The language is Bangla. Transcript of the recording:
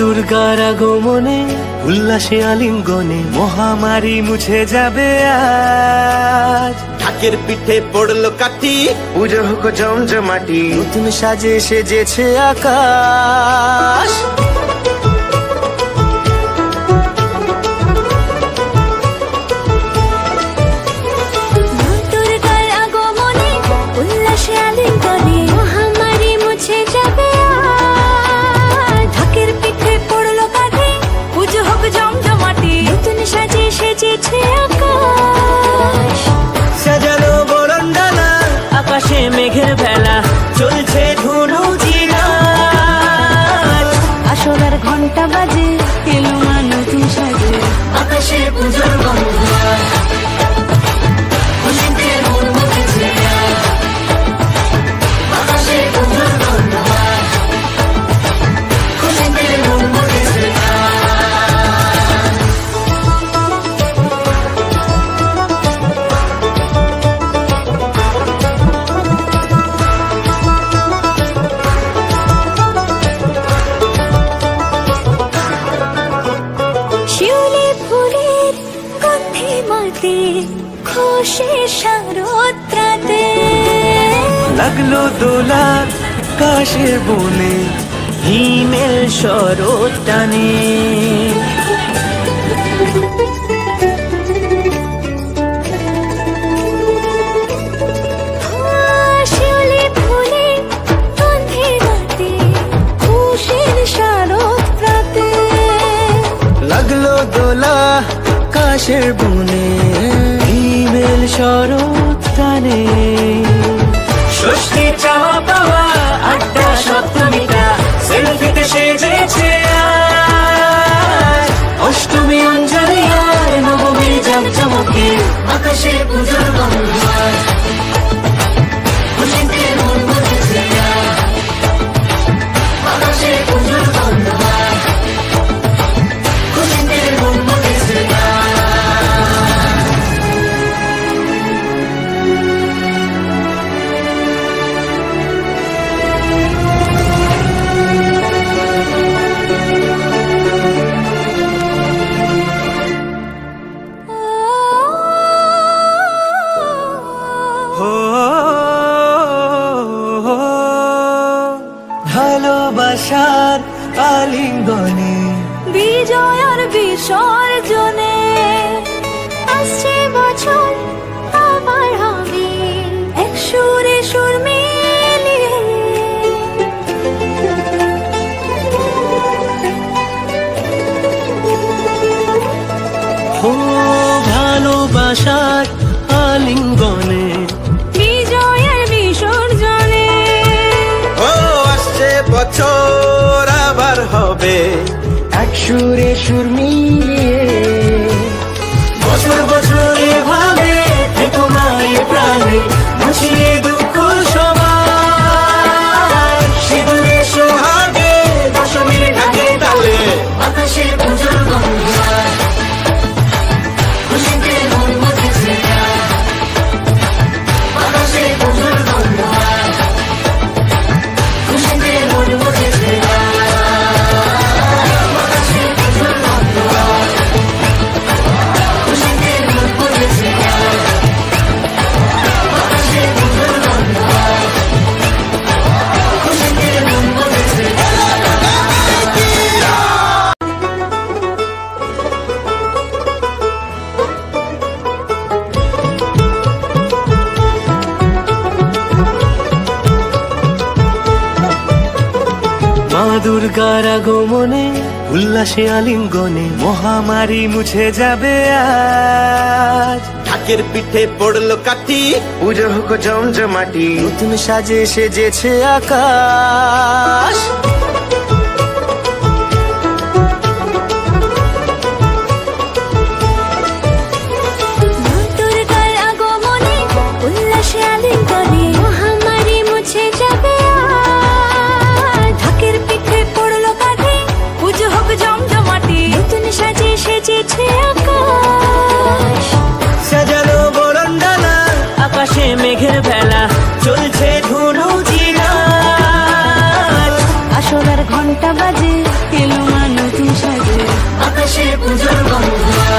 দুর্গার আগমনে উল্লাসে আলিঙ্গনে মহামারী মুছে যাবে আজ। ঢাকের পিঠে পড়লো কাঠি, পুজো হোক জমজমাটি, নতুন সাজে সেজেছে আকাশ। সাজানো বরণডালা, আকাশে মেঘের ভেলা, চলছে ধুনু জিনা। আসলার ঘন্টা বাজে, এলো মা নতুন সাজে, আকাশে পুজোর গন্ধ, খুশিতে মন মুখেছে আকাশে পুজোর গন্ধ, খুশিতে মন মুখেছে। খুশি শারদরাতে লাগলো দোলা কাশের বনে, হিমেল শরৎ টানে। শিউলি ফুলে গন্ধে রাতে, খুশির শারদরাতে লাগলো দোলা কাশের বনে, হিমেল শরৎ টানে। ষষ্ঠী চাওয়া পাওয়া আড্ডা সপ্তমীটা সেলফিতে সেজেছে আজ। অষ্টমী অঞ্জলি আর নবমী জাঁকজমকে আকাশে পুজোর গন্ধ, খুশিতে মন মুখেছে আকাশে পুজোর গন্ধ, খুশিতে মন মুখেছে। ভালোবাসার আলিঙ্গনে, বিজয় আর বিসর্জনে আসছে বছর আবার হবে, এক সুরে সুর মিলিয়ে ও ভালোবাসার আলিঙ্গনে, বিজয় আর বিসর্জনে ও আসছে বছর আবার হবে, এক সুরে সুর মিলিয়ে। বছর বছর এভাবে থেকো না এ প্রাণে, মুছিয়ে দুঃখ সবার, সিঁদুরে সোহাগে দশমীর ঢাকে তালে আকাশে পুজোর গন্ধ, খুশিতে মন মুখেছে আকাশে পুজোর গন্ধ, খুশিতে মন মুখেছে। মা দুর্গার আগমনে উল্লাসে আলিঙ্গনে মহামারী মুছে যাবে আজ। ঢাকের পিঠে পড়লো কাঠি, পুজো হোক জমজমাটি, নতুন সাজে সেজেছে আকাশ। দুর্গার আগমনে উল্লাসে আলিঙ্গনে মহামারী মুছে যাবে আজ। ঢাকের পিঠে পড়লো কাঠি, পুজো হোক জমজমাটি, নতুন সাজে সেজেছে আকাশ। সাজানো বরণডালা, আকাশে মেঘের ভেলা, চলছে ধুনু জিনা। আসলার ঘন্টা বাজে, এলো মা পুজোর গন্ধ